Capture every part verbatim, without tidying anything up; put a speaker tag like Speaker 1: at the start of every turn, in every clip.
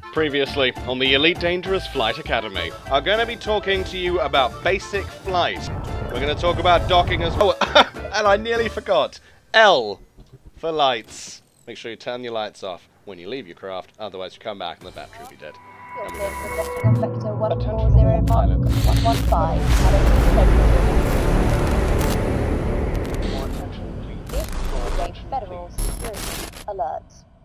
Speaker 1: Previously on the Elite Dangerous Flight Academy, I'm going to be talking to you about basic flight. We're going to talk about docking as well. And I nearly forgot. L for lights. Make sure you turn your lights off when you leave your craft, otherwise you come back and the battery will be dead.
Speaker 2: On vector one four zero Mark one five.
Speaker 1: More attention, please.
Speaker 2: This is a Federal Security Alert.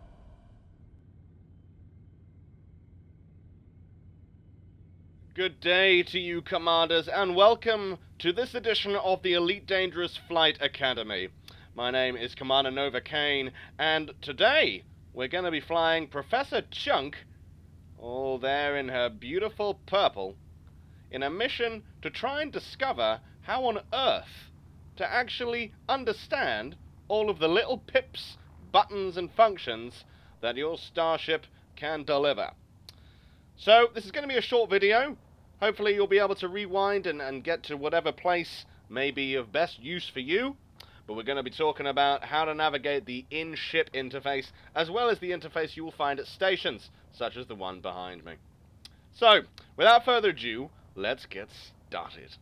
Speaker 1: Good day to you, Commanders, and welcome to this edition of the Elite Dangerous Flight Academy. My name is Commander Nova Kane, and today we're going to be flying Professor Chunk, all there in her beautiful purple, in a mission to try and discover how on Earth to actually understand all of the little pips, buttons, and functions that your starship can deliver. So, this is going to be a short video. Hopefully you'll be able to rewind and, and get to whatever place may be of best use for you. But we're going to be talking about how to navigate the in-ship interface, as well as the interface you will find at stations, such as the one behind me. So, without further ado, let's get started.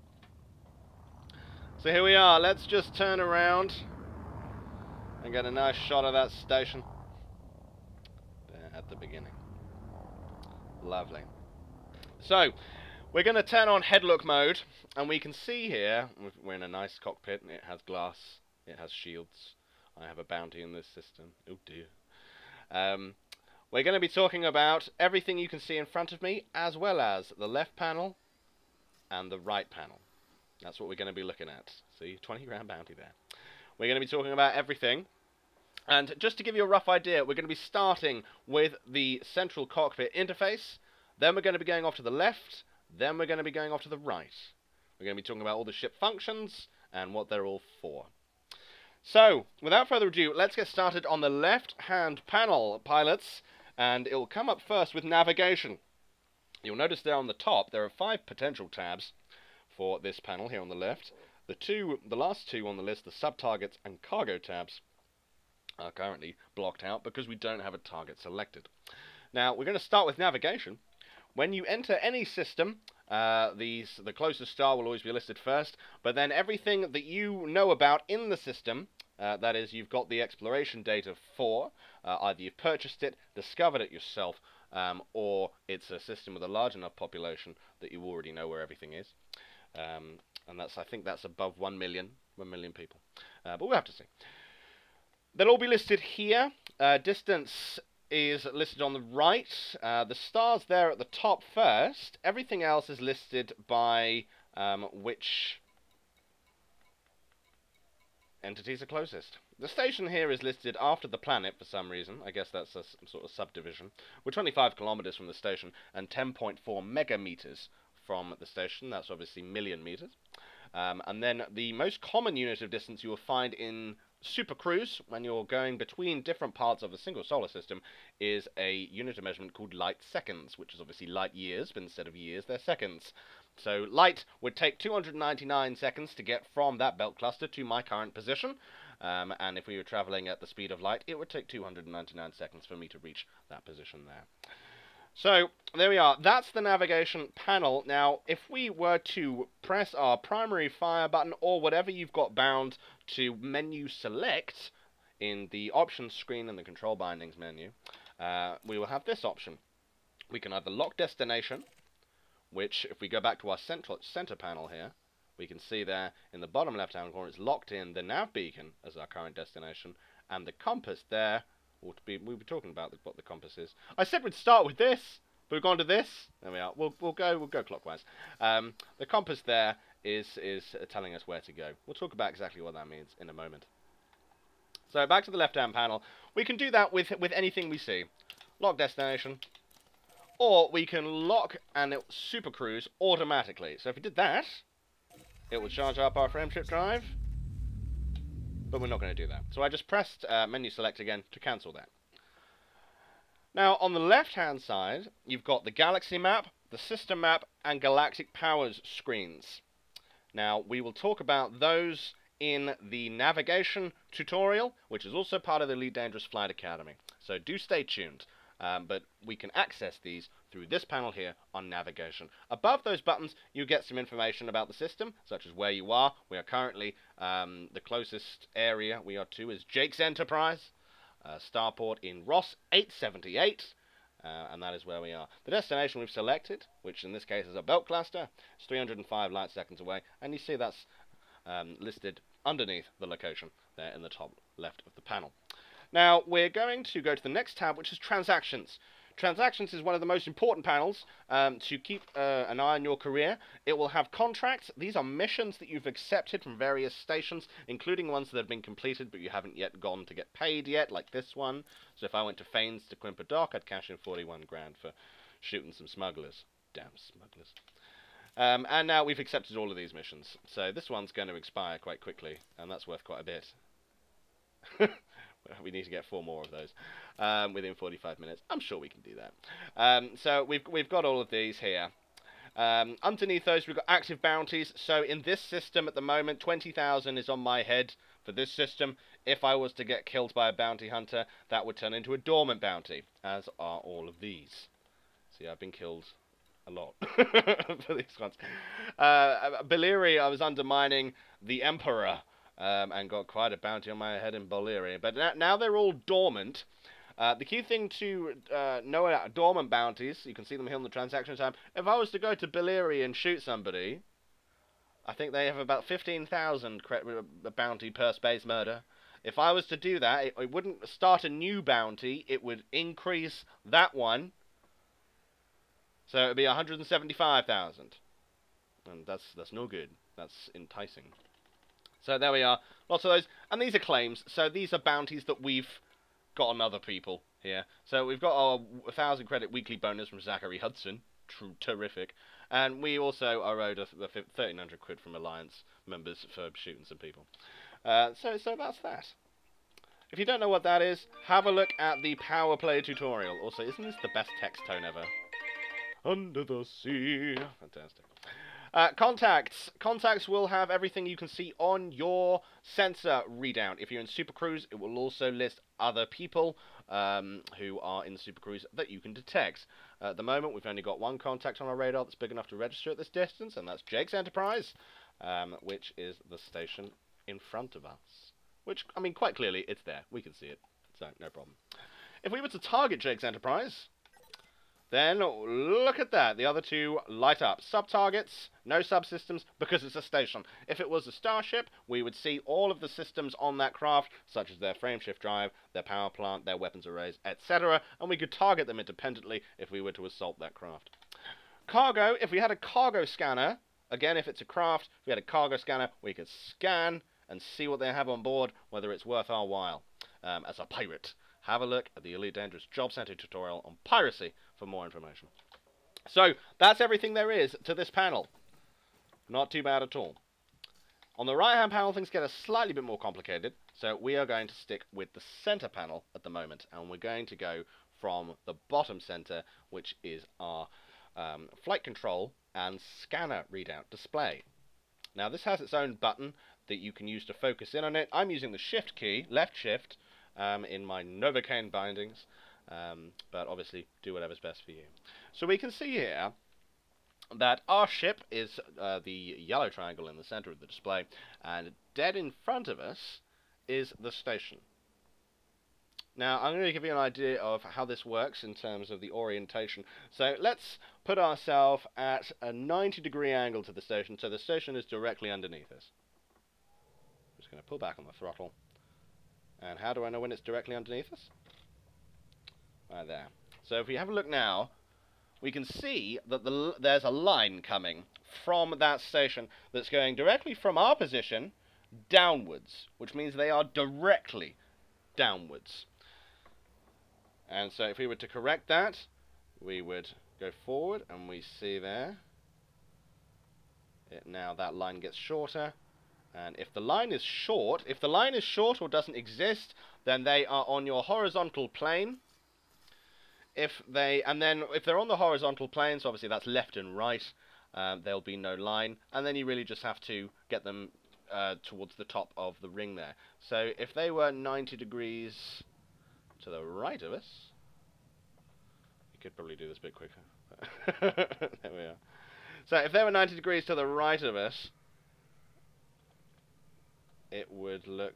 Speaker 1: So here we are. Let's just turn around and get a nice shot of that station there at the beginning. Lovely. So, we're going to turn on headlook mode, and we can see here, we're in a nice cockpit, and it has glass, it has shields. I have a bounty in this system. Oh dear. Um, we're going to be talking about everything you can see in front of me, as well as the left panel and the right panel. That's what we're going to be looking at. See, twenty grand bounty there. We're going to be talking about everything. And just to give you a rough idea, we're going to be starting with the central cockpit interface. Then we're going to be going off to the left. Then we're going to be going off to the right. We're going to be talking about all the ship functions and what they're all for. So, without further ado, let's get started on the left-hand panel, pilots. And it will come up first with navigation. You'll notice there on the top, there are five potential tabs for this panel here on the left. The two, the last two on the list, the sub-targets and cargo tabs, are currently blocked out because we don't have a target selected. Now, we're going to start with navigation. When you enter any system, uh, these, the closest star will always be listed first, but then everything that you know about in the system, uh, that is, you've got the exploration data for, uh, either you've purchased it, discovered it yourself, um, or it's a system with a large enough population that you already know where everything is. Um, and that's, I think that's above one million, one million people. Uh, but we'll have to see. They'll all be listed here. Uh, distance is listed on the right. Uh, the stars there at the top first. Everything else is listed by um, which entities are closest. The station here is listed after the planet for some reason. I guess that's a sort of subdivision. We're twenty-five kilometers from the station and ten point four megameters from the station. That's obviously million meters. Um, and then the most common unit of distance you will find in Super Cruise, when you're going between different parts of a single solar system, is a unit of measurement called light seconds, which is obviously light years, but instead of years, they're seconds. So light would take two hundred ninety-nine seconds to get from that belt cluster to my current position, um, and if we were traveling at the speed of light, it would take two hundred ninety-nine seconds for me to reach that position there. So, there we are. That's the navigation panel. Now, if we were to press our primary fire button, or whatever you've got bound to menu select in the options screen in the control bindings menu, uh, we will have this option. We can either lock destination, which, if we go back to our central, center panel here, we can see there in the bottom left-hand corner, it's locked in the nav beacon as our current destination, and the compass there. We'll be, we'll be talking about what the compass is. I said we'd start with this, but we've gone to this. There we are. We'll we'll go we'll go clockwise. Um, the compass there is is telling us where to go. We'll talk about exactly what that means in a moment. So back to the left-hand panel. We can do that with with anything we see. Lock destination, or we can lock and it super cruise automatically. So if we did that, it would charge up our frame ship drive. But we're not going to do that. So I just pressed uh, menu select again to cancel that. Now, on the left-hand side, you've got the galaxy map, the system map, and galactic powers screens. Now, we will talk about those in the navigation tutorial, which is also part of the Elite Dangerous Flight Academy. So do stay tuned. Um, but we can access these through this panel here on navigation. Above those buttons, you get some information about the system, such as where you are. We are currently, um, the closest area we are to is Jake's Enterprise, uh, starport in Ross eight seventy-eight, uh, and that is where we are. The destination we've selected, which in this case is a belt cluster, is three hundred five light seconds away, and you see that's um, listed underneath the location there in the top left of the panel. Now, we're going to go to the next tab, which is Transactions. Transactions is one of the most important panels um, to keep uh, an eye on your career. It will have contracts. These are missions that you've accepted from various stations, including ones that have been completed but you haven't yet gone to get paid yet, like this one. So if I went to Fanes to Quimper Dock, I'd cash in forty-one grand for shooting some smugglers. Damn smugglers. Um, and now we've accepted all of these missions. So this one's going to expire quite quickly, and that's worth quite a bit. We need to get four more of those um, within forty-five minutes. I'm sure we can do that. Um, so we've we've got all of these here. Um, underneath those, we've got active bounties. So in this system at the moment, twenty thousand is on my head for this system. If I was to get killed by a bounty hunter, that would turn into a dormant bounty, as are all of these. See, I've been killed a lot for these ones. Uh, Beleri, I was undermining the Emperor. Um, and got quite a bounty on my head in Bolivia. But now, now they're all dormant. Uh, the key thing to uh, know about dormant bounties, you can see them here on the transaction tab. If I was to go to Beleri and shoot somebody, I think they have about fifteen thousand bounty per space murder. If I was to do that, it, it wouldn't start a new bounty. It would increase that one. So it would be one hundred seventy-five thousand. And that's, that's no good. That's enticing. So there we are, lots of those, and these are claims, so these are bounties that we've got on other people here. So we've got our one thousand credit weekly bonus from Zachary Hudson, True, terrific, and we also are owed a, a thirteen hundred quid from Alliance members for shooting some people. Uh, so, so that's that. If you don't know what that is, have a look at the Power Play tutorial. Also, isn't this the best text tone ever? Under the sea. Fantastic. Uh, contacts. Contacts will have everything you can see on your sensor readout. If you're in Super Cruise, it will also list other people um, who are in Super Cruise that you can detect. Uh, at the moment, we've only got one contact on our radar that's big enough to register at this distance, and that's Jake's Enterprise, um, which is the station in front of us. Which, I mean, quite clearly, it's there. We can see it, so no problem. If we were to target Jake's Enterprise, then look at that. The other two light up. Sub-targets, no subsystems, because it's a station. If it was a starship, we would see all of the systems on that craft, such as their frameshift drive, their power plant, their weapons arrays, et cetera, and we could target them independently if we were to assault that craft. Cargo, if we had a cargo scanner, again, if it's a craft, if we had a cargo scanner, we could scan and see what they have on board, whether it's worth our while. Um, as a pirate, have a look at the Elite Dangerous Job Center tutorial on piracy for more information. So, that's everything there is to this panel. Not too bad at all. On the right-hand panel, things get a slightly bit more complicated, so we are going to stick with the center panel at the moment, and we're going to go from the bottom center, which is our um, flight control and scanner readout display. Now, this has its own button that you can use to focus in on it. I'm using the shift key, left shift, um, in my Nova Kane bindings, um, but obviously do whatever's best for you. So we can see here that our ship is uh, the yellow triangle in the center of the display, and dead in front of us is the station. Now, I'm going to give you an idea of how this works in terms of the orientation. So let's put ourselves at a ninety degree angle to the station, so the station is directly underneath us. I'm just going to pull back on the throttle. And how do I know when it's directly underneath us? Right there. So if we have a look now, we can see that the, there's a line coming from that station that's going directly from our position downwards, which means they are directly downwards. And so if we were to correct that, we would go forward, and we see there, it, now that line gets shorter. And if the line is short, if the line is short or doesn't exist, then they are on your horizontal plane. If they, and then if they're on the horizontal plane, so obviously that's left and right, um, there'll be no line. And then you really just have to get them uh, towards the top of the ring there. So if they were ninety degrees to the right of us, could probably do this a bit quicker. There we are. So if they were ninety degrees to the right of us, it would look...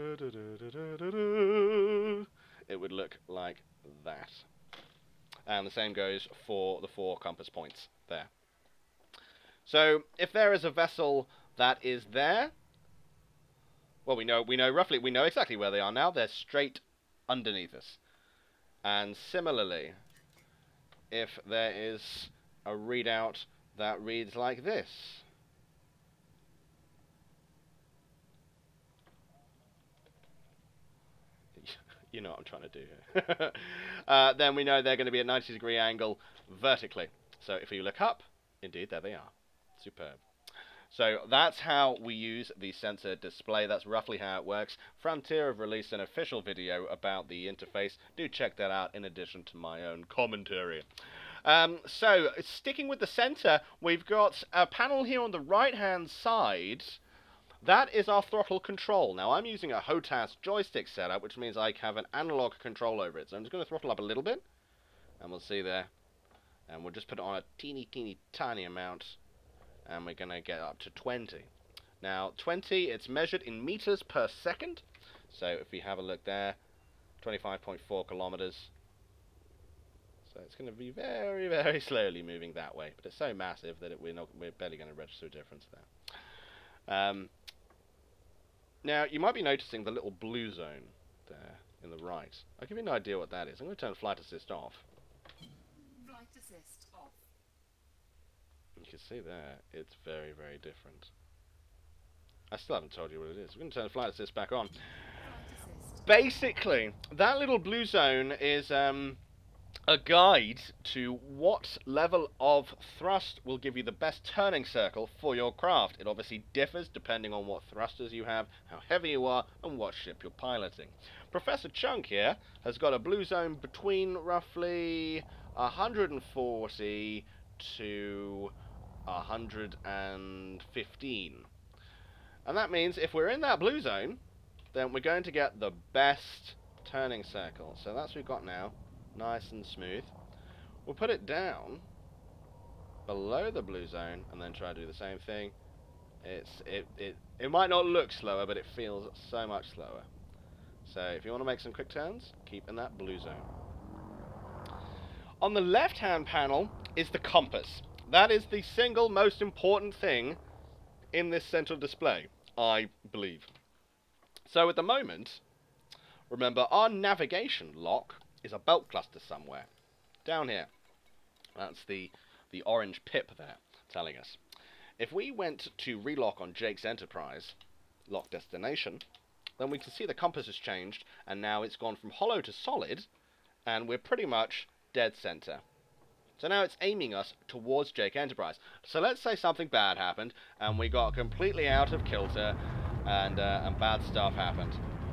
Speaker 1: It would look like that. And the same goes for the four compass points there. So if there is a vessel that is there, well, we know we know roughly we know exactly where they are now. They're straight underneath us. And similarly, if there is a readout that reads like this, you know what I'm trying to do here, uh, then we know they're going to be at ninety degree angle vertically. So if you look up, indeed, there they are. Superb. So that's how we use the sensor display. That's roughly how it works. Frontier have released an official video about the interface. Do check that out in addition to my own commentary. Um, so, sticking with the center, we've got a panel here on the right-hand side. That is our throttle control. Now, I'm using a H O T A S joystick setup, which means I have an analog control over it. So I'm just going to throttle up a little bit, and we'll see there. And we'll just put it on a teeny, teeny, tiny amount, and we're going to get up to twenty. Now, twenty, it's measured in meters per second. So if we have a look there, twenty-five point four kilometers. So it's going to be very, very slowly moving that way. But it's so massive that it, we're, not, we're barely going to register a difference there. Um, now, you might be noticing the little blue zone there in the right. I'll give you an idea what that is. I'm going to turn flight assist off.
Speaker 3: Flight assist off.
Speaker 1: You can see there, it's very, very different. I still haven't told you what it is. We're going to turn the flight assist back on. Basically, that little blue zone is um, a guide to what level of thrust will give you the best turning circle for your craft. It obviously differs depending on what thrusters you have, how heavy you are, and what ship you're piloting. Professor Chunk here has got a blue zone between roughly one hundred forty to one hundred fifteen. And that means if we're in that blue zone, then we're going to get the best turning circle. So that's what we've got now. Nice and smooth. We'll put it down below the blue zone and then try to do the same thing. It's it, it, it might not look slower, but it feels so much slower. So if you want to make some quick turns, keep in that blue zone. On the left-hand panel is the compass. That is the single most important thing in this central display, I believe. So at the moment, remember, our navigation lock is a belt cluster somewhere. Down here. That's the, the orange pip there, telling us. If we went to relock on Jake's Enterprise, lock destination, then we can see the compass has changed, and now it's gone from hollow to solid, and we're pretty much dead center. So now it's aiming us towards Jake Enterprise. So let's say something bad happened, and we got completely out of kilter, and, uh, and bad stuff happened.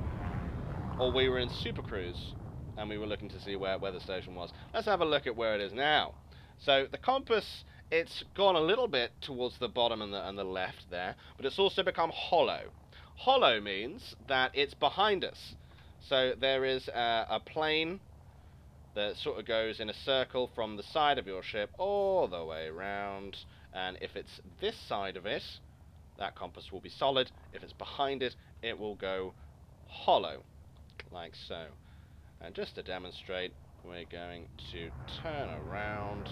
Speaker 1: Or we were in Super Cruise, and we were looking to see where, where the station was. Let's have a look at where it is now. So the compass, it's gone a little bit towards the bottom and the, and the left there, but it's also become hollow. Hollow means that it's behind us. So there is a, a plane that sort of goes in a circle from the side of your ship all the way around, and if it's this side of it, that compass will be solid. If it's behind it, it will go hollow, like so. And just to demonstrate, we're going to turn around,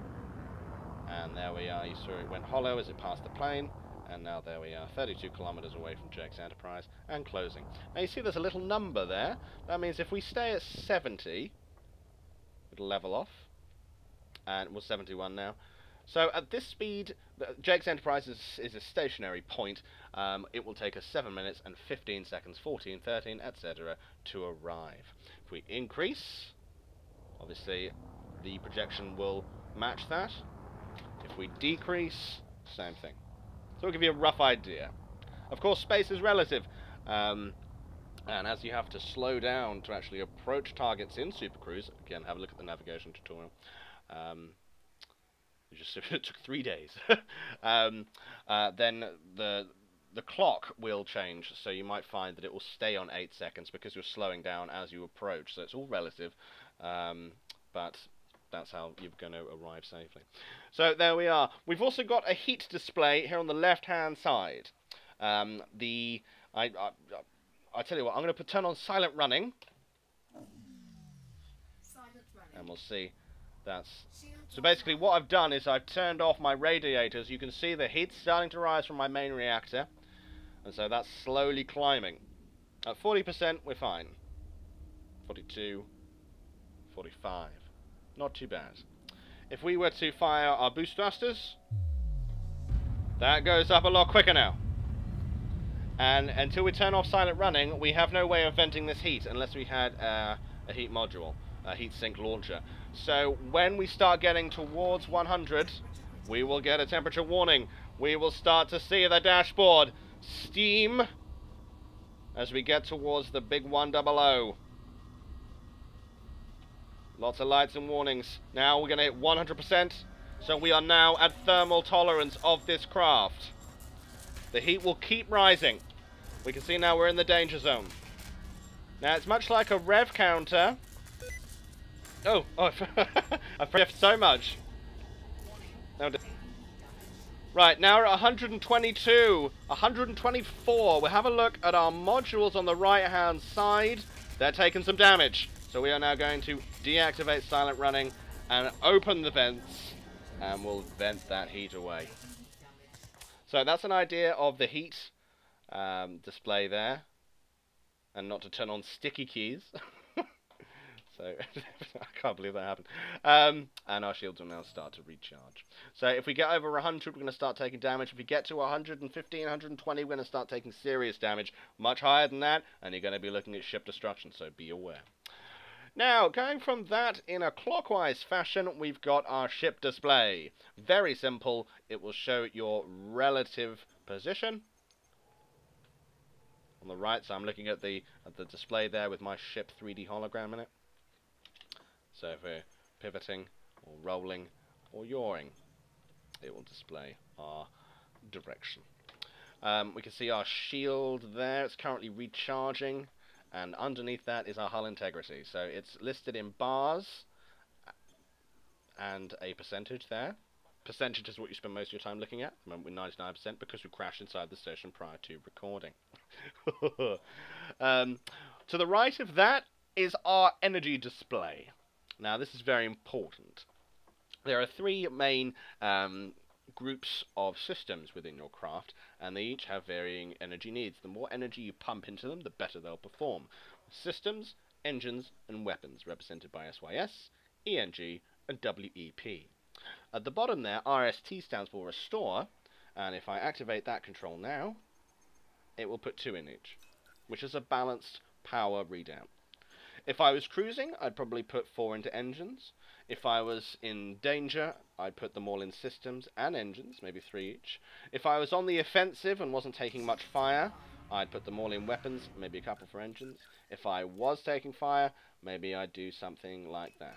Speaker 1: and there we are. You saw it went hollow as it passed the plane, and now there we are, thirty-two kilometers away from Jake's Enterprise, and closing. Now you see there's a little number there. That means if we stay at seventy, it'll level off, and we're seventy-one now. So at this speed, the, Jake's Enterprise is, is a stationary point. Um, it will take us seven minutes and fifteen seconds, fourteen, thirteen, et cetera to arrive. If we increase, obviously the projection will match that. If we decrease, same thing. So we'll give you a rough idea. Of course, space is relative, um, and as you have to slow down to actually approach targets in Super Cruise, again, have a look at the navigation tutorial. Um, it just it took three days. um, uh, then the the clock will change, so you might find that it will stay on eight seconds because you're slowing down as you approach. So it's all relative, um, but that's how you're going to arrive safely. So there we are. We've also got a heat display here on the left-hand side. Um, the I, I I tell you what, I'm going to put turn on silent running,
Speaker 3: Silent running.
Speaker 1: and we'll see. That's
Speaker 3: Shields
Speaker 1: so basically what I've done is I've turned off my radiators. You can see the heat starting to rise from my main reactor, and so that's slowly climbing. At forty percent, we're fine. forty-two, forty-five. Not too bad. If we were to fire our boost thrusters, that goes up a lot quicker now. And until we turn off silent running, we have no way of venting this heat unless we had uh, a heat module, a heat sink launcher. So when we start getting towards one hundred, we will get a temperature warning. We will start to see the dashboard steam as we get towards the big one hundred. Lots of lights and warnings. Now we're going to hit one hundred percent. So we are now at thermal tolerance of this craft. The heat will keep rising. We can see now we're in the danger zone. Now it's much like a rev counter. Oh, oh I've pressed so much. No, right, now we're at one hundred twenty-two, one hundred twenty-four. We'll have a look at our modules on the right-hand side. They're taking some damage. So we are now going to deactivate silent running and open the vents, and we'll vent that heat away. So that's an idea of the heat um, display there, and not to turn on sticky keys. So I can't believe that happened. Um, and our shields will now start to recharge. So if we get over one hundred, we're going to start taking damage. If we get to one hundred fifteen, one hundred twenty, we're going to start taking serious damage. Much higher than that, and you're going to be looking at ship destruction, so be aware. Now, going from that in a clockwise fashion, we've got our ship display. Very simple. It will show your relative position. On the right, so I'm looking at the, at the display there with my ship three D hologram in it. So if we're pivoting, or rolling, or yawing, it will display our direction. Um, we can see our shield there. It's currently recharging. And underneath that is our hull integrity. So it's listed in bars and a percentage there. Percentage is what you spend most of your time looking at. Remember, we're ninety-nine percent because we crashed inside the station prior to recording. um, to the right of that is our energy display. Now, this is very important. There are three main um, groups of systems within your craft, and they each have varying energy needs. The more energy you pump into them, the better they'll perform. Systems, engines, and weapons, represented by S Y S, E N G, and W E P. At the bottom there, R S T stands for Restore, and if I activate that control now, it will put two in each, which is a balanced power readout. If I was cruising, I'd probably put four into engines. If I was in danger, I'd put them all in systems and engines, maybe three each. If I was on the offensive and wasn't taking much fire, I'd put them all in weapons, maybe a couple for engines. If I was taking fire, maybe I'd do something like that.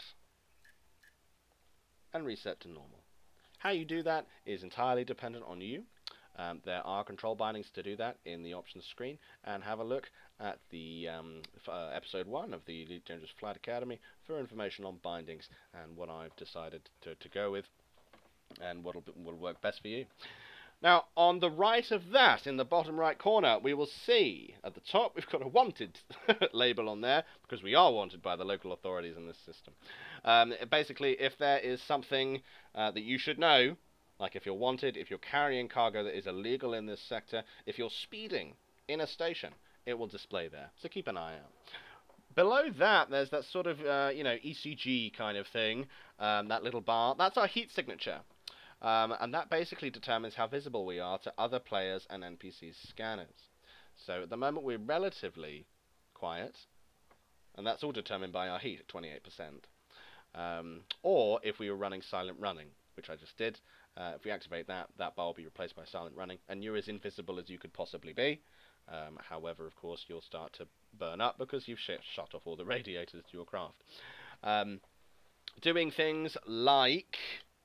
Speaker 1: And reset to normal. How you do that is entirely dependent on you. Um, there are control bindings to do that in the options screen, and have a look at the um, uh, episode one of the Elite Dangerous Flight Academy for information on bindings and what I've decided to, to go with and what will work best for you. Now, on the right of that, in the bottom right corner, we will see at the top we've got a wanted label on there because we are wanted by the local authorities in this system. Um, basically, if there is something uh, that you should know, like if you're wanted, if you're carrying cargo that is illegal in this sector, if you're speeding in a station, it will display there. So keep an eye out. Below that, there's that sort of, uh, you know, E C G kind of thing, um, that little bar. That's our heat signature. Um, and that basically determines how visible we are to other players and N P C's scanners. So at the moment, we're relatively quiet, and that's all determined by our heat at twenty-eight percent. Um, or if we were running silent running, which I just did. Uh, if we activate that, that bar will be replaced by silent running, and you're as invisible as you could possibly be. Um, however, of course, you'll start to burn up because you've sh shut off all the radiators to your craft. Um, doing things like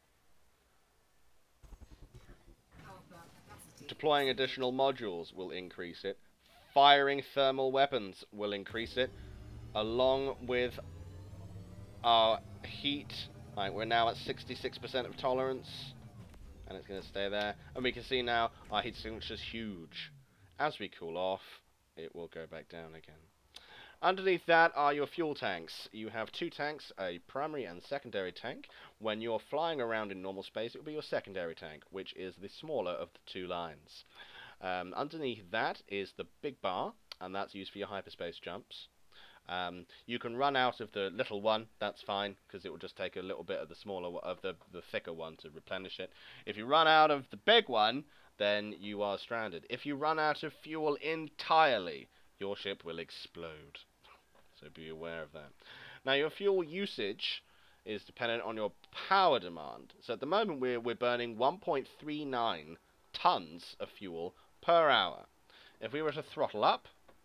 Speaker 1: deploying additional modules will increase it. Firing thermal weapons will increase it, along with our heat Right, we're now at sixty-six percent of tolerance, and it's going to stay there. And we can see now our heat signature's huge. As we cool off, it will go back down again. Underneath that are your fuel tanks. You have two tanks, a primary and secondary tank. When you're flying around in normal space, it will be your secondary tank, which is the smaller of the two lines. Um, underneath that is the big bar, and that's used for your hyperspace jumps. Um, you can run out of the little one, that's fine, because it will just take a little bit of the smaller, of the, the thicker one to replenish it. If you run out of the big one, then you are stranded. If you run out of fuel entirely, your ship will explode. So be aware of that. Now your fuel usage is dependent on your power demand. So at the moment we're, we're burning one point three nine tons of fuel per hour. If we were to throttle up,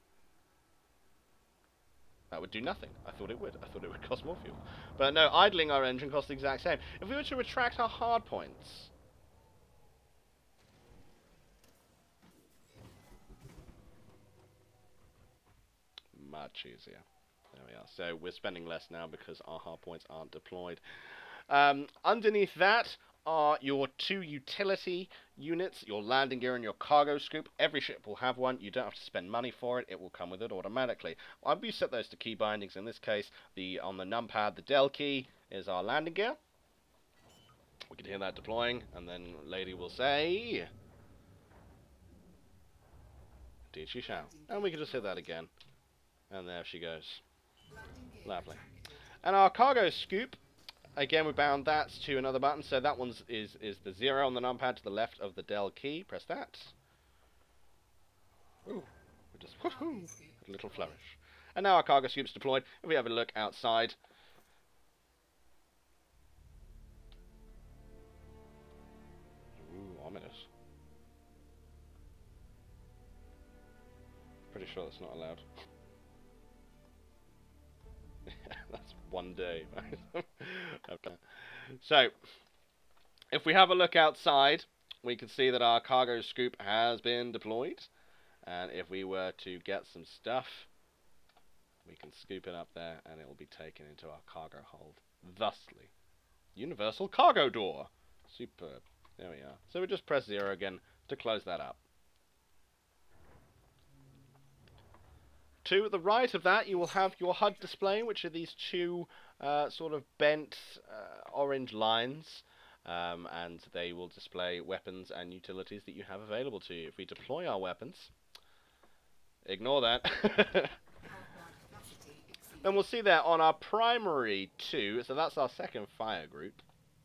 Speaker 1: that would do nothing. I thought it would. I thought it would cost more fuel. But no, idling our engine costs the exact same. If we were to retract our hard points, much easier. There we are. So we're spending less now because our hard points aren't deployed. Um, underneath that are your two utility units, your landing gear and your cargo scoop. Every ship will have one. You don't have to spend money for it. It will come with it automatically. I've set those to key bindings. In this case, the on the numpad, the del key is our landing gear. We can hear that deploying, and then Lady will say, "Indeed she shall." And we can just hit that again. And there she goes. Lovely. And our cargo scoop, again we bound that to another button, so that one's is is the zero on the numpad to the left of the del key. Press that. Ooh, we just woohoo, a little flourish. And now our cargo scoop's deployed. If we have a look outside, ooh, ominous. Pretty sure that's not allowed. That's one day. Okay. So, if we have a look outside, we can see that our cargo scoop has been deployed. And if we were to get some stuff, we can scoop it up there and it will be taken into our cargo hold. Thusly, universal cargo door. Superb. There we are. So we just press zero again to close that up. To the right of that, you will have your H U D display, which are these two uh, sort of bent uh, orange lines, um, and they will display weapons and utilities that you have available to you. If we deploy our weapons, ignore that, then we'll see there on our primary two, so that's our second fire group.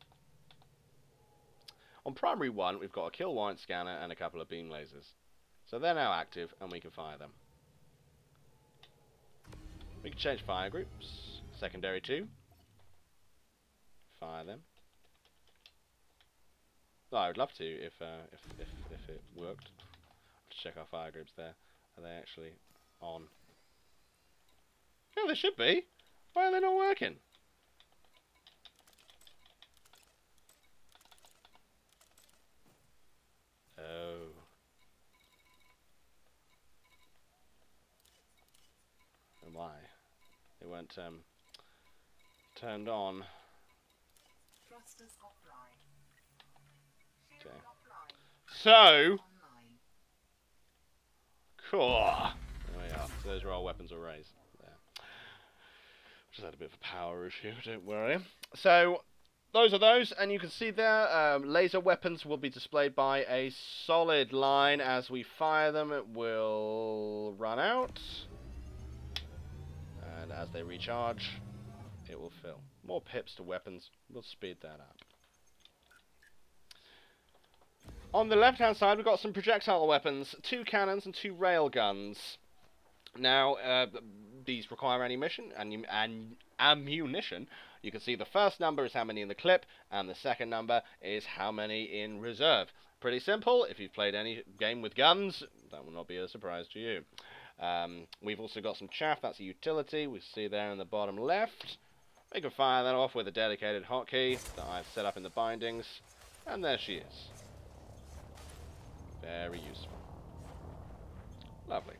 Speaker 1: On primary one, we've got a kill warrant scanner and a couple of beam lasers. So they're now active, and we can fire them. We can change fire groups. Secondary two. Fire them. Oh, I would love to if, uh, if if if it worked. Let's check our fire groups there. Are they actually on? Yeah, they should be. Why are they not working? Oh. And why? They weren't um, turned on.
Speaker 3: Thrusters offline.
Speaker 1: Okay.
Speaker 3: Offline.
Speaker 1: So,
Speaker 3: Online.
Speaker 1: cool. There we are. So those are our weapons arrays. There. Just had a bit of a power issue. Don't worry. So those are those, and you can see there, um, laser weapons will be displayed by a solid line. As we fire them, it will run out. And as they recharge, it will fill. More pips to weapons. We'll speed that up. On the left-hand side, we've got some projectile weapons. Two cannons and two rail guns. Now, uh, these require ammunition. And, and ammunition. You can see the first number is how many in the clip, and the second number is how many in reserve. Pretty simple. If you've played any game with guns, that will not be a surprise to you. Um, we've also got some chaff, that's a utility, we see there in the bottom left. We can fire that off with a dedicated hotkey that I've set up in the bindings, and there she is. Very useful. Lovely.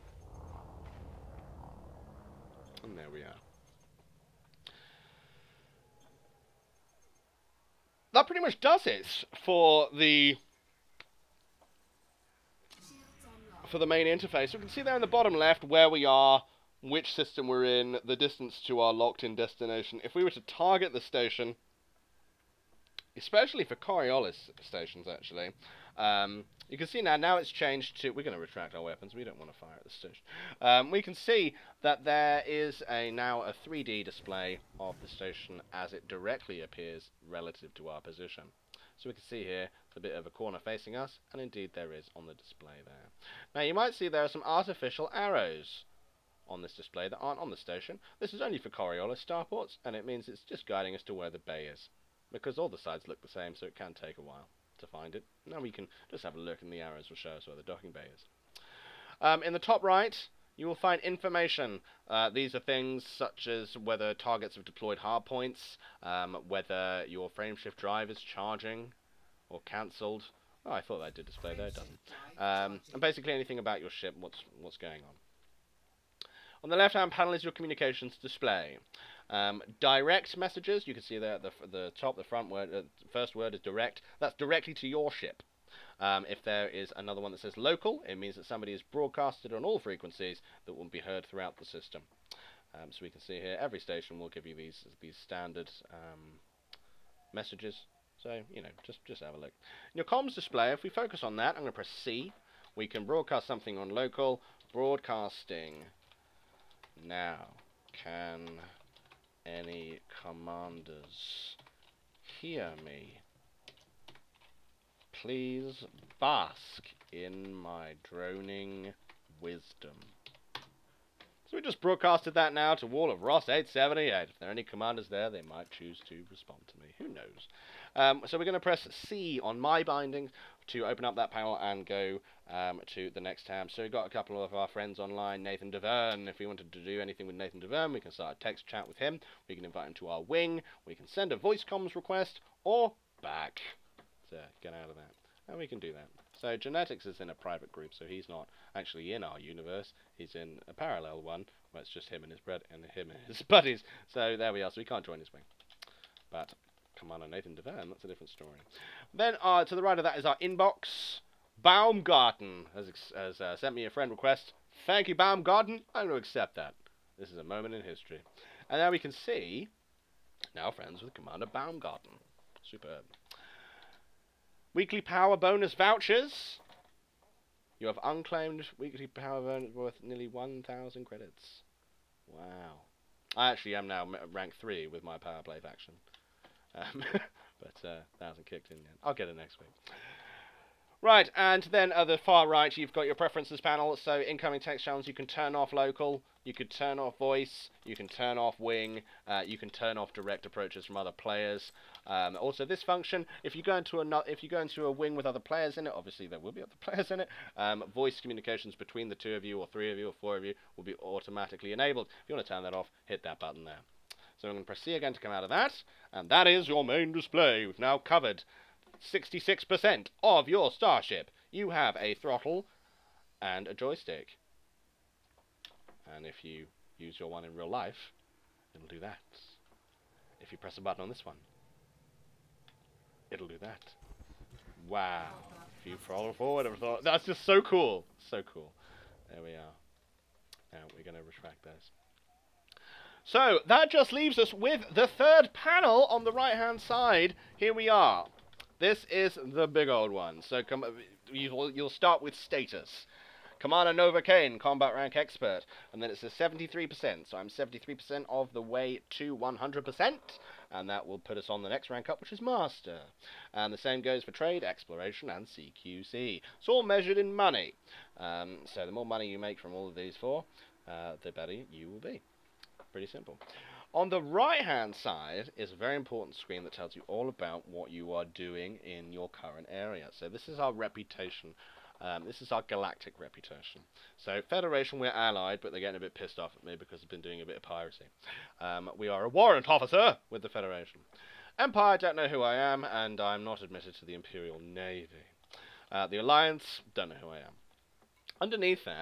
Speaker 1: And there we are. that pretty much does it for the for the main interface. We can see there in the bottom left where we are, which system we're in, the distance to our locked-in destination. If we were to target the station, especially for Coriolis stations, actually, um, you can see now, now it's changed to, we're going to retract our weapons, we don't want to fire at the station. Um, we can see that there is a now a three D display of the station as it directly appears relative to our position. So we can see here a bit of a corner facing us, and indeed there is on the display there. Now you might see there are some artificial arrows on this display that aren't on the station. This is only for Coriolis starports, and it means it's just guiding us to where the bay is, because all the sides look the same, so it can take a while to find it. Now we can just have a look, and the arrows will show us where the docking bay is. Um, in the top right, you will find information. Uh, these are things such as whether targets have deployed hard points, um, whether your frameshift drive is charging or cancelled. Oh, I thought that did display there, it doesn't. Um, and basically anything about your ship, what's what's going on. On the left-hand panel is your communications display. Um, direct messages, you can see there at the, the top, the front word, uh, first word is direct. That's directly to your ship. Um, if there is another one that says local, it means that somebody is broadcasted on all frequencies that will be heard throughout the system. Um, so we can see here, every station will give you these these standard um, messages. So, you know, just, just have a look. In your comms display, if we focus on that, I'm going to press C. We can broadcast something on local. Broadcasting. Now, can any commanders hear me? Please bask in my droning wisdom. So we just broadcasted that now to all of Ross eight seventy-eight. If there are any commanders there, they might choose to respond to me. Who knows? Um, so we're going to press C on my binding to open up that panel and go um, to the next tab. So we've got a couple of our friends online, Nathan Deverne. If we wanted to do anything with Nathan Deverne, we can start a text chat with him. We can invite him to our wing. We can send a voice comms request or back. So get out of that. And we can do that. So Genetics is in a private group, so he's not actually in our universe. He's in a parallel one where it's just him and his bread and him and his buddies. So there we are. So we can't join his wing. But Commander Nathan Deverne, that's a different story. Then uh, to the right of that is our inbox. Baumgarten has, has uh, sent me a friend request. Thank you, Baumgarten. I'm going to accept that. This is a moment in history. And now we can see, now friends with Commander Baumgarten. Superb. Weekly power bonus vouchers. You have unclaimed weekly power bonus worth nearly one thousand credits. Wow. I actually am now rank three with my power play faction. Um, but uh, that hasn't kicked in yet. I'll get it next week. Right, and then at the far right, you've got your preferences panel. So incoming text channels, you can turn off local, you can turn off voice, you can turn off wing, uh, you can turn off direct approaches from other players. Um, also, this function, if you go into a not, if you go into a wing with other players in it, obviously there will be other players in it. Um, voice communications between the two of you, or three of you, or four of you, will be automatically enabled. If you want to turn that off, hit that button there. So I'm going to press C again to come out of that, and that is your main display. We've now covered sixty-six percent of your starship. You have a throttle and a joystick. And if you use your one in real life, it'll do that. If you press a button on this one, it'll do that. Wow. If you throttle forward, that's just so cool. So cool. There we are. Now we're going to retract those. So that just leaves us with the third panel on the right hand side. Here we are. This is the big old one. So come, you'll, you'll start with status. Commander Nova Kane, combat rank expert. And then it says seventy-three percent. So I'm seventy-three percent of the way to one hundred percent. And that will put us on the next rank up, which is master. And the same goes for trade, exploration, and C Q C. It's all measured in money. Um, so the more money you make from all of these four, uh, the better you will be. Pretty simple. On the right-hand side is a very important screen that tells you all about what you are doing in your current area. So this is our reputation. Um, this is our galactic reputation. So Federation, we're allied, but they're getting a bit pissed off at me because I've been doing a bit of piracy. Um, we are a warrant officer with the Federation. Empire, don't know who I am, and I'm not admitted to the Imperial Navy. Uh, the Alliance, don't know who I am. Underneath that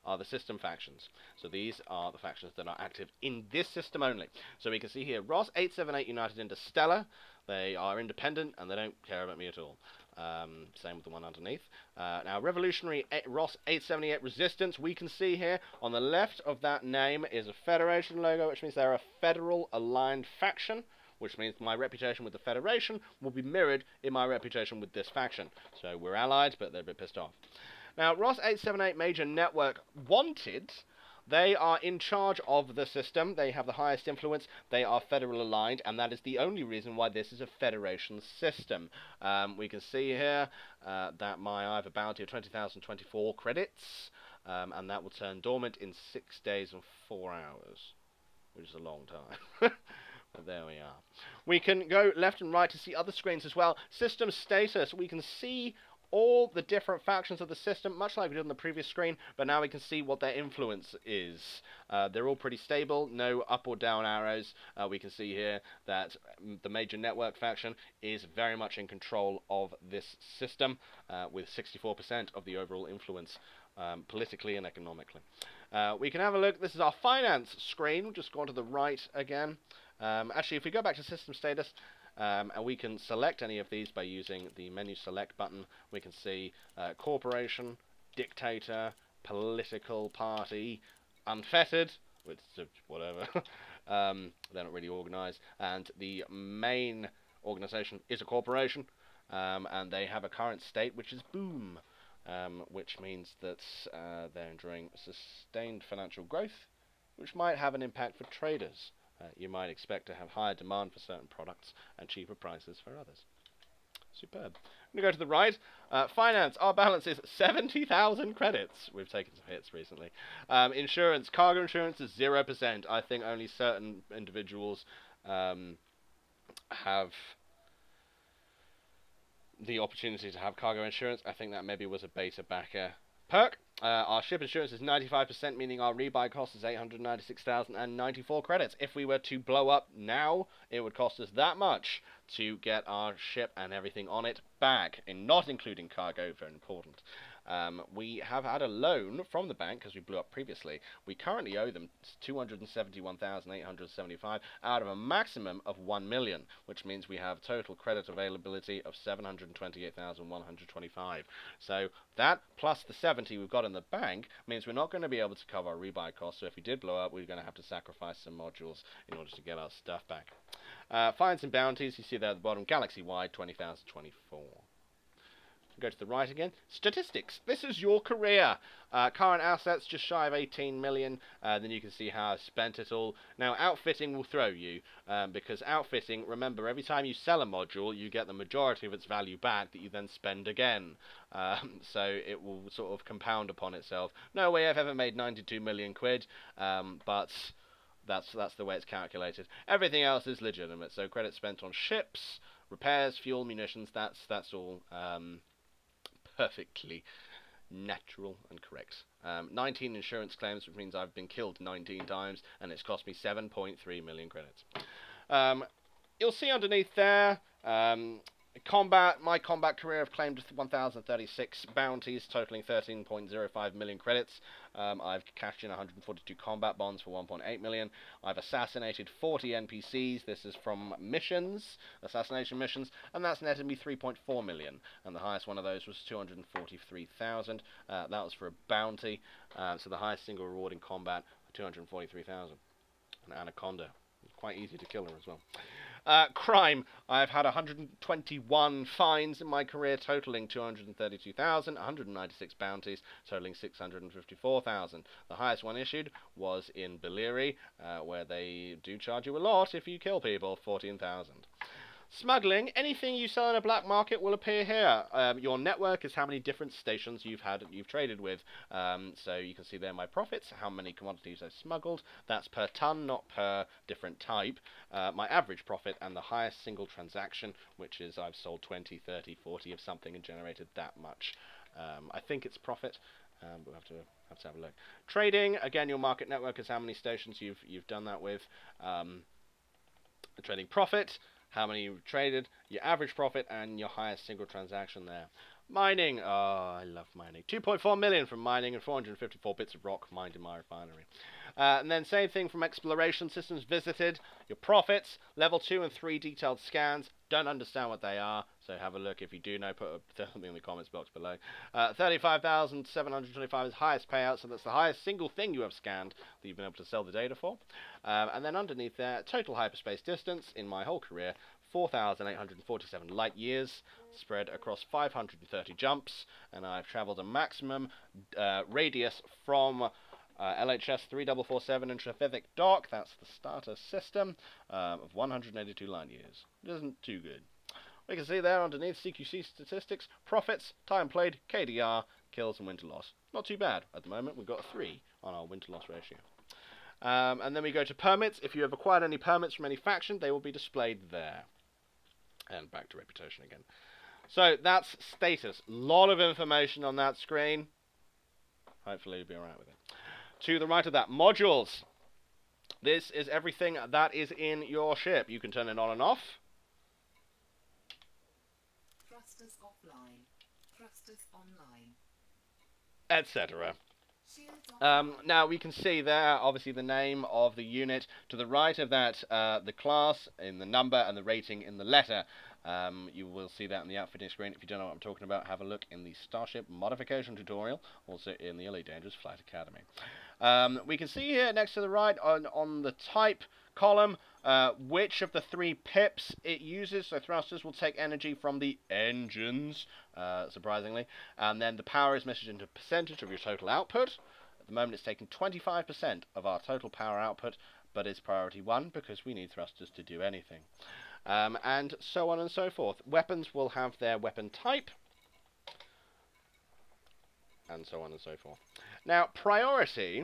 Speaker 1: are the system factions. So these are the factions that are active in this system only. So we can see here, Ross eight seven eight united into Stellar. They are independent, and they don't care about me at all. Um, same with the one underneath. Uh, now, Revolutionary Ross eight seventy-eight Resistance, we can see here on the left of that name is a Federation logo, which means they're a federal aligned faction, which means my reputation with the Federation will be mirrored in my reputation with this faction. So we're allied, but they're a bit pissed off. Now, Ross eight seventy-eight Major Network Wanted, they are in charge of the system. They have the highest influence. They are federal aligned, and that is the only reason why this is a Federation system. Um, we can see here uh, that my I have a bounty of twenty thousand twenty-four credits, um, and that will turn dormant in six days and four hours, which is a long time. But there we are. We can go left and right to see other screens as well. System status. We can see all the different factions of the system, much like we did on the previous screen, but now we can see what their influence is. Uh, they're all pretty stable, no up or down arrows. Uh, we can see here that the Major Network faction is very much in control of this system, uh, with sixty-four percent of the overall influence, um, politically and economically. Uh, we can have a look. This is our finance screen. We'll just go on to the right again. Um, actually, if we go back to system status, Um, and we can select any of these by using the menu select button. We can see uh, corporation, dictator, political party, unfettered, which is whatever. um, they're not really organised. And the main organisation is a corporation, um, and they have a current state which is boom, um, which means that uh, they're enjoying sustained financial growth, which might have an impact for traders. Uh, you might expect to have higher demand for certain products and cheaper prices for others. Superb. I'm going to go to the right. Uh, finance, our balance is seventy thousand credits. We've taken some hits recently. Um, insurance, cargo insurance is zero percent. I think only certain individuals um, have the opportunity to have cargo insurance. I think that maybe was a beta backer perk. Uh, our ship insurance is ninety-five percent, meaning our rebuy cost is eight hundred ninety-six thousand ninety-four credits. If we were to blow up now, it would cost us that much to get our ship and everything on it back, and not including cargo, very important. Um, we have had a loan from the bank because we blew up previously. We currently owe them two hundred seventy-one thousand eight hundred seventy-five out of a maximum of one million, which means we have total credit availability of seven hundred twenty-eight thousand one hundred twenty-five. So that plus the seventy we've got in the bank means we're not going to be able to cover our rebuy costs. So if we did blow up, we're going to have to sacrifice some modules in order to get our stuff back. Uh, fines and bounties, you see there at the bottom, galaxy-wide twenty thousand twenty-four. Go to the right again. Statistics. This is your career. Uh, current assets just shy of eighteen million. Uh, then you can see how I've spent it all. Now, outfitting will throw you um, because outfitting, remember, every time you sell a module, you get the majority of its value back that you then spend again. Um, so it will sort of compound upon itself. No way I've ever made ninety-two million quid, um, but that's that's the way it's calculated. Everything else is legitimate. So credit spent on ships, repairs, fuel, munitions. That's that's all. Um, perfectly natural and correct. Um, nineteen insurance claims, which means I've been killed nineteen times, and it's cost me seven point three million credits. Um, you'll see underneath there, um, combat, my combat career, I've claimed one thousand thirty-six bounties, totaling thirteen point zero five million credits. Um, I've cashed in one hundred forty-two combat bonds for one point eight million. I've assassinated forty N P Cs. This is from missions, assassination missions, and that's netted me three point four million. And the highest one of those was two hundred forty-three thousand. Uh, that was for a bounty. Uh, so the highest single reward in combat, two hundred forty-three thousand. An anaconda. Quite easy to kill her as well. Uh, crime. I've had one hundred twenty-one fines in my career, totaling two hundred thirty-two thousand, one hundred ninety-six bounties, totaling six hundred fifty-four thousand. The highest one issued was in Beliri, uh, where they do charge you a lot if you kill people, fourteen thousand. Smuggling, anything you sell in a black market will appear here. Um, your network is how many different stations you've had, you've traded with. Um, so you can see there my profits, how many commodities I've smuggled. That's per ton, not per different type. Uh, my average profit and the highest single transaction, which is I've sold twenty, thirty, forty of something and generated that much. Um, I think it's profit. Um, we'll have to have to have a look. Trading, again, your market network is how many stations you've you've done that with. Um, trading profit, how many you've traded, your average profit, and your highest single transaction there. Mining. Oh, I love mining. two point four million from mining and four hundred fifty-four bits of rock mined in my refinery. Uh, and then same thing from exploration systems visited. Your profits, level two and three detailed scans. Don't understand what they are, so have a look. If you do know, put something in the comments box below. Uh, thirty-five thousand seven hundred twenty-five is highest payout, so that's the highest single thing you have scanned that you've been able to sell the data for. Um, and then underneath there, total hyperspace distance in my whole career, four thousand eight hundred forty-seven light years, spread across five hundred thirty jumps, and I've travelled a maximum uh, radius from Uh, L H S three four four seven and Traffic Dock, that's the starter system, um, of one hundred eighty-two line years. It isn't too good. We can see there underneath C Q C statistics, profits, time played, K D R, kills and winter loss. Not too bad. At the moment we've got a three on our winter loss ratio. Um, and then we go to permits. If you have acquired any permits from any faction, they will be displayed there. And back to reputation again. So that's status. Lot of information on that screen. Hopefully you'll be alright with it. To the right of that, modules. This is everything that is in your ship. You can turn it on and off.
Speaker 3: Thrusters offline. Thrusters online.
Speaker 1: Etc.
Speaker 3: Shields
Speaker 1: Um, now we can see there, obviously, the name of the unit. To the right of that, uh, the class in the number and the rating in the letter. Um, you will see that on the outfitting screen. If you don't know what I'm talking about, have a look in the Starship modification tutorial, also in the Elite Dangerous Flight Academy. Um, we can see here next to the right on, on the type column uh, which of the three pips it uses. So thrusters will take energy from the engines, uh, surprisingly, and then the power is measured into percentage of your total output. At the moment it's taking twenty-five percent of our total power output, but it's priority one because we need thrusters to do anything. Um, and so on and so forth. Weapons will have their weapon type, and so on and so forth. Now, priority,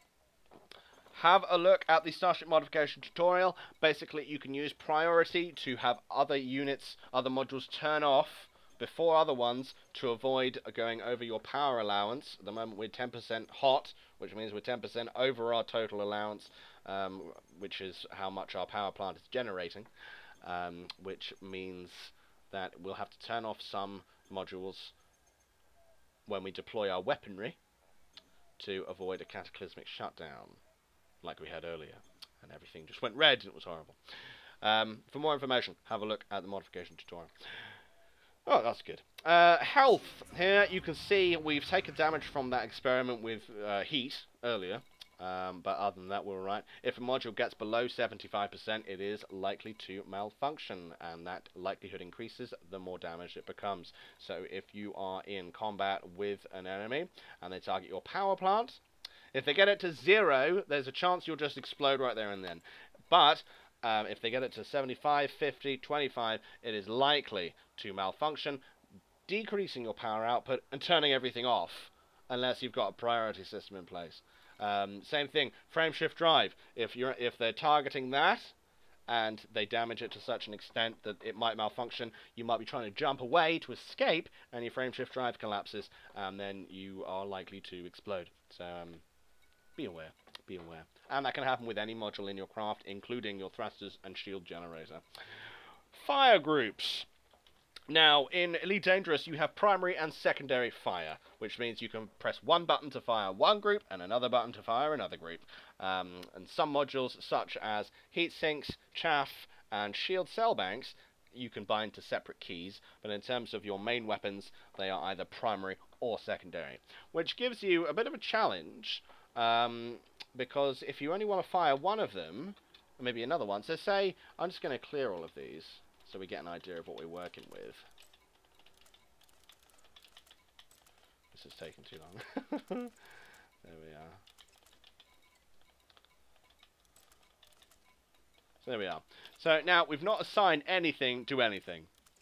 Speaker 1: have a look at the Starship modification tutorial. Basically, you can use priority to have other units, other modules turn off before other ones to avoid going over your power allowance. At the moment, we're ten percent hot, which means we're ten percent over our total allowance, um, which is how much our power plant is generating. Um, which means that we'll have to turn off some modules when we deploy our weaponry to avoid a cataclysmic shutdown, like we had earlier, and everything just went red and it was horrible. Um, for more information, have a look at the modification tutorial. Oh, that's good. Uh, health. Here you can see we've taken damage from that experiment with uh, heat earlier. Um, but other than that, we're alright. If a module gets below seventy-five percent, it is likely to malfunction, and that likelihood increases the more damage it becomes. So if you are in combat with an enemy, and they target your power plant, if they get it to zero, there's a chance you'll just explode right there and then. But um, if they get it to seventy-five, fifty, twenty-five, it is likely to malfunction, decreasing your power output and turning everything off, unless you've got a priority system in place. Um, same thing, frame shift drive. If you're if they're targeting that and they damage it to such an extent that it might malfunction, you might be trying to jump away to escape, and your frame shift drive collapses, and then you are likely to explode. So um, be aware, be aware. And that can happen with any module in your craft, including your thrusters and shield generator. Fire groups. Now, in Elite Dangerous, you have primary and secondary fire, which means you can press one button to fire one group and another button to fire another group. Um, and some modules, such as heat sinks, chaff, and shield cell banks, you can bind to separate keys, but in terms of your main weapons, they are either primary or secondary, which gives you a bit of a challenge, um, because if you only want to fire one of them, or maybe another one, so say, I'm just going to clear all of these, so we get an idea of what we're working with. This is taking too long. There we are. So there we are. So now we've not assigned anything to anything.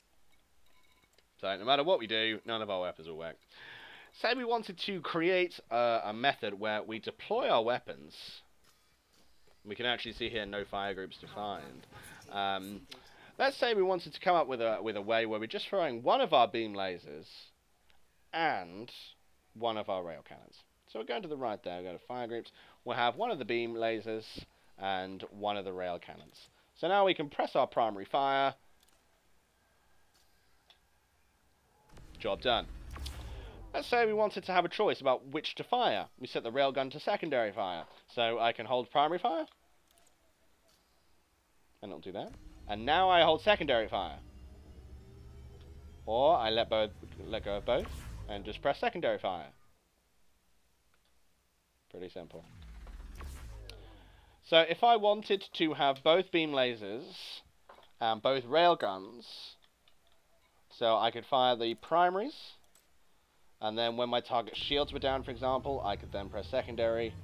Speaker 1: So no matter what we do, none of our weapons will work. Say we wanted to create a, a method where we deploy our weapons. We can actually see here no fire groups defined. Um, Let's say we wanted to come up with a with a way where we're just throwing one of our beam lasers and one of our rail cannons. So we're going to the right there, we'll go to fire groups, we'll have one of the beam lasers and one of the rail cannons. So now we can press our primary fire, Job done. Let's say we wanted to have a choice about which to fire. We set the railgun to secondary fire. So I can hold primary fire. And it'll do that. And now I hold secondary fire. Or I let both let go of both and just press secondary fire. Pretty simple. So if I wanted to have both beam lasers and both railguns, so I could fire the primaries, and then when my target shields were down, for example, I could then press secondary,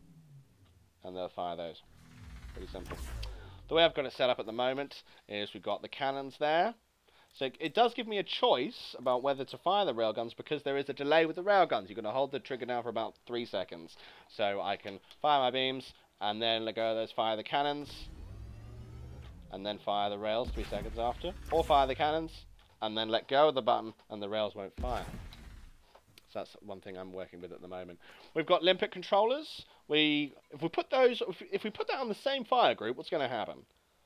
Speaker 1: and they'll fire those. Pretty simple. The way I've got it set up at the moment is we've got the cannons there. So it does give me a choice about whether to fire the railguns because there is a delay with the railguns. You're going to hold the trigger down for about three seconds. So I can fire my beams, and then let go of those, fire the cannons, and then fire the rails three seconds after. Or fire the cannons, and then let go of the button, and the rails won't fire. So that's one thing I'm working with at the moment. We've got limpet controllers. We, if we put those, if, if we put that on the same fire group, what's going to happen?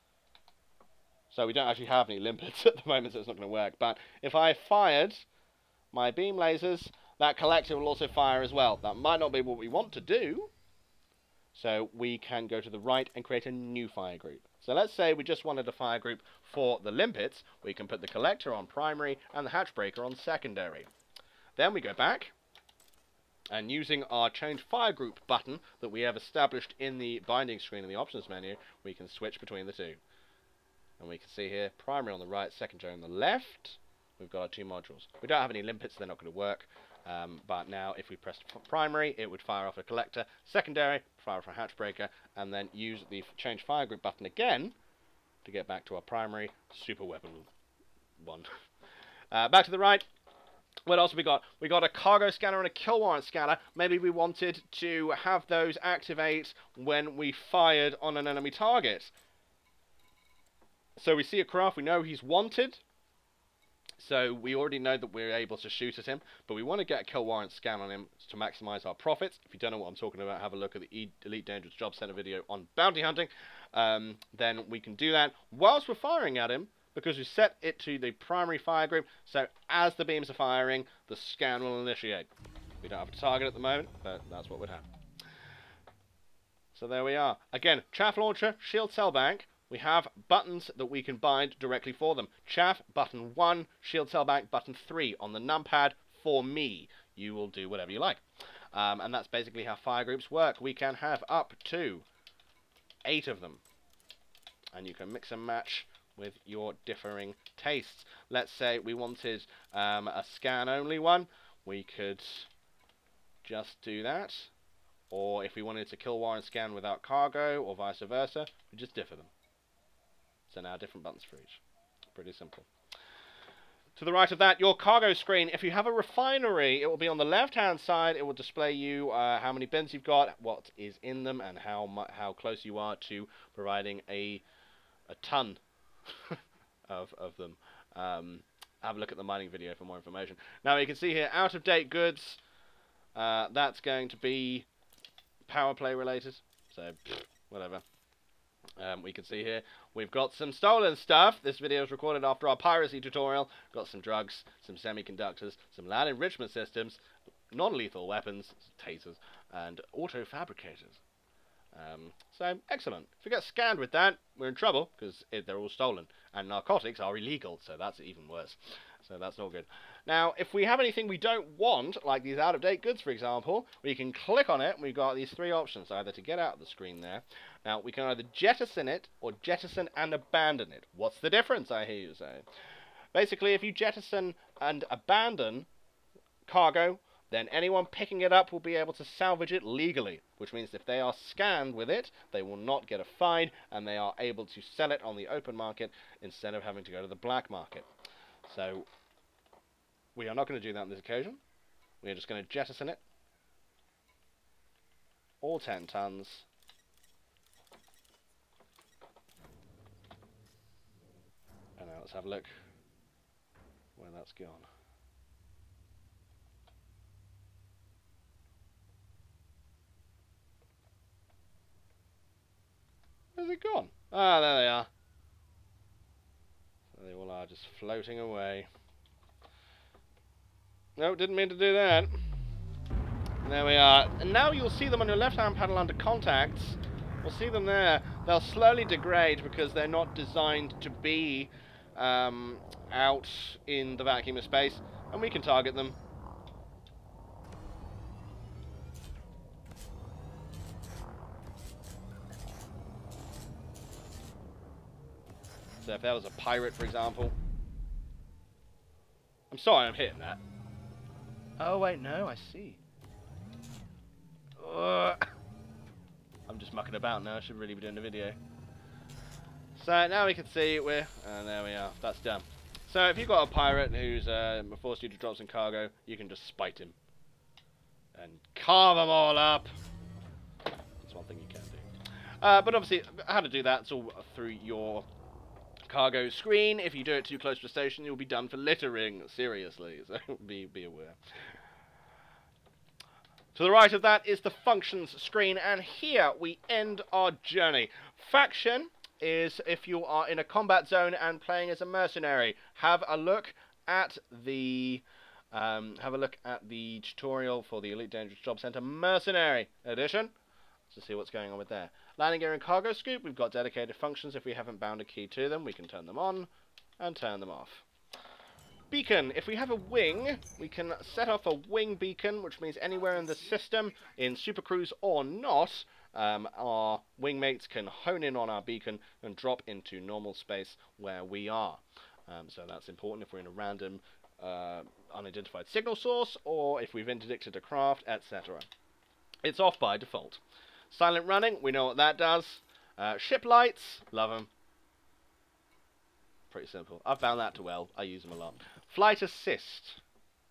Speaker 1: So we don't actually have any limpets at the moment, so it's not going to work. But if I fired my beam lasers, that collector will also fire as well. That might not be what we want to do. So we can go to the right and create a new fire group. So let's say we just wanted a fire group for the limpets. We can put the collector on primary and the hatch breaker on secondary. Then we go back, and using our change fire group button that we have established in the binding screen in the options menu, we can switch between the two. And we can see here, primary on the right, secondary on the left. We've got our two modules. We don't have any limpets, they're not going to work. Um, but now, if we press primary, it would fire off a collector. Secondary, fire off a hatch breaker. And then use the change fire group button again to get back to our primary super weapon one. uh, back to the right. What else have we got? We got a cargo scanner and a kill warrant scanner. Maybe we wanted to have those activate when we fired on an enemy target. So we see a craft, we know he's wanted, so we already know that we're able to shoot at him, but we want to get a kill warrant scan on him to maximize our profits. If you don't know what I'm talking about, have a look at the e Elite Dangerous Job Center video on bounty hunting. Um, then we can do that whilst we're firing at him, because we set it to the primary fire group, so as the beams are firing, the scan will initiate. We don't have a target at the moment, but that's what would happen. So there we are. Again, chaff launcher, shield cell bank. We have buttons that we can bind directly for them. Chaff, button one, shield cell bank, button three. On the numpad, for me. You will do whatever you like. Um, and that's basically how fire groups work. We can have up to eight of them. And you can mix and match with your differing tastes. Let's say we wanted um, a scan-only one. We could just do that. Or if we wanted to kill warrant scan without cargo, or vice versa, we just differ them. So now different buttons for each. Pretty simple. To the right of that, your cargo screen. If you have a refinery, it will be on the left-hand side. It will display you uh, how many bins you've got, what is in them, and how mu how close you are to providing a a ton of of them. Um, have a look at the mining video for more information. Now you can see here, out-of-date goods. Uh, that's going to be power play related. So pfft, whatever. Um, we can see here, we've got some stolen stuff. This video is recorded after our piracy tutorial. Got some drugs, some semiconductors, some land enrichment systems, non-lethal weapons, tasers, and auto fabricators. Um, so, excellent. If we get scanned with that, we're in trouble, because they're all stolen. And narcotics are illegal, so that's even worse. So that's not good. Now, if we have anything we don't want, like these out-of-date goods, for example, we can click on it, and we've got these three options, either to get out of the screen there. Now, we can either jettison it, or jettison and abandon it. What's the difference, I hear you say? Basically, if you jettison and abandon cargo, then anyone picking it up will be able to salvage it legally, which means if they are scanned with it, they will not get a fine, and they are able to sell it on the open market instead of having to go to the black market. So, we are not going to do that on this occasion. We are just going to jettison it. All ten tons. And now let's have a look where that's gone. Where's it gone? Ah, there they are. So they all are just floating away. No, didn't mean to do that. There we are. And now you'll see them on your left-hand panel under contacts. We'll see them there. They'll slowly degrade because they're not designed to be um, out in the vacuum of space. And we can target them. So if there was a pirate, for example. I'm sorry, I'm hitting that. Oh, wait, no, I see. Uh, I'm just mucking about now. I should really be doing the video. So now we can see we're... And there we are. That's done. So if you've got a pirate who's uh, forced you to drop some cargo, you can just spite him. And carve them all up. That's one thing you can do. Uh, but obviously, how to do that, it's all through your cargo screen. If you do it too close to a station, you'll be done for littering. Seriously. So be, be aware. To the right of that is the functions screen, and here we end our journey. Faction is if you are in a combat zone and playing as a mercenary. Have a look at the um, have a look at the tutorial for the Elite Dangerous Job Center Mercenary Edition to see what's going on with there. Landing gear and cargo scoop. We've got dedicated functions. If we haven't bound a key to them, we can turn them on and turn them off. Beacon. If we have a wing, we can set off a wing beacon, which means anywhere in the system, in supercruise or not, um, our wingmates can hone in on our beacon and drop into normal space where we are. Um, so that's important if we're in a random uh, unidentified signal source, or if we've interdicted a craft, et cetera. It's off by default. Silent running, we know what that does. Uh, ship lights, love them. Pretty simple. I've found that to well. I use them a lot. Flight assist.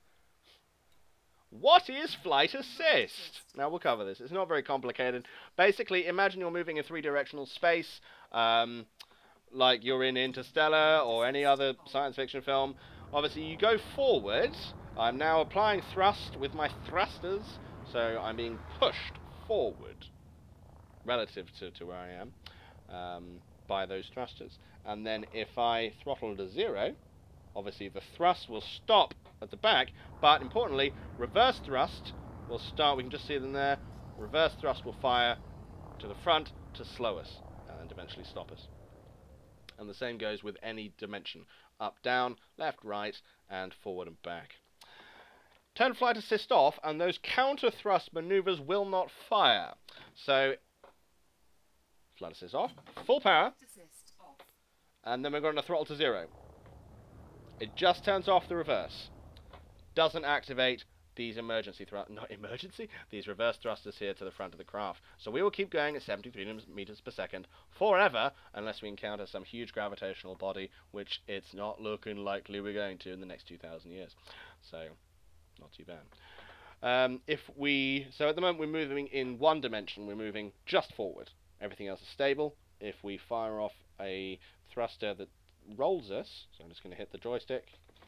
Speaker 1: What is flight assist? Now we'll cover this. It's not very complicated. Basically, imagine you're moving in three-directional space, um, like you're in Interstellar or any other science fiction film. Obviously, you go forward. I'm now applying thrust with my thrusters, so I'm being pushed forward relative to, to where I am um, by those thrusters. And then if I throttle to zero, obviously the thrust will stop at the back, but importantly, reverse thrust will start. We can just see them there. Reverse thrust will fire to the front to slow us and eventually stop us. And the same goes with any dimension. Up, down, left, right, and forward and back. Turn flight assist off, and those counter thrust maneuvers will not fire. So, flight assist off, full power. And then we're going to throttle to zero. It just turns off the reverse. Doesn't activate these emergency thrust, not emergency, these reverse thrusters here to the front of the craft. So we will keep going at seventy-three meters per second forever, unless we encounter some huge gravitational body, which it's not looking likely we're going to in the next two thousand years. So, not too bad. Um, if we, so at the moment we're moving in one dimension, we're moving just forward. Everything else is stable. If we fire off a thruster that rolls us, so I'm just going to hit the joystick.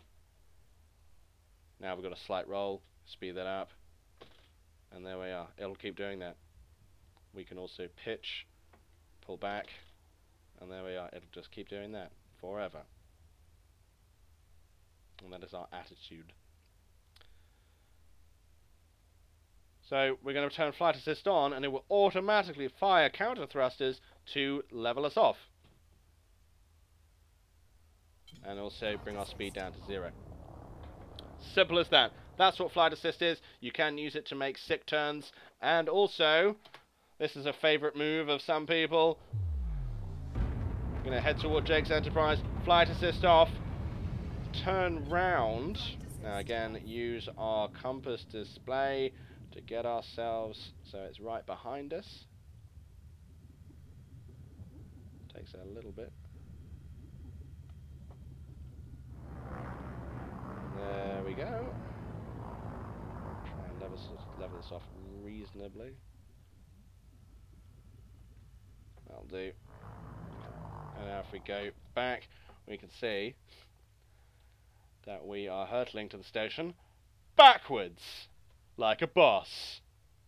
Speaker 1: Now we've got a slight roll, speed that up, and there we are. It'll keep doing that. We can also pitch, pull back, and there we are. It'll just keep doing that forever. And that is our attitude. So we're going to turn flight assist on, and it will automatically fire counter thrusters to level us off. And also bring our speed down to zero. Simple as that. That's what flight assist is. You can use it to make sick turns. And also, this is a favourite move of some people. I'm going to head toward Jake's Enterprise. Flight assist off. Turn round. Now again, use our compass display to get ourselves so it's right behind us. Takes a little bit. There we go. Try and level, level this off reasonably. That'll do. And now if we go back, we can see that we are hurtling to the station backwards, like a boss.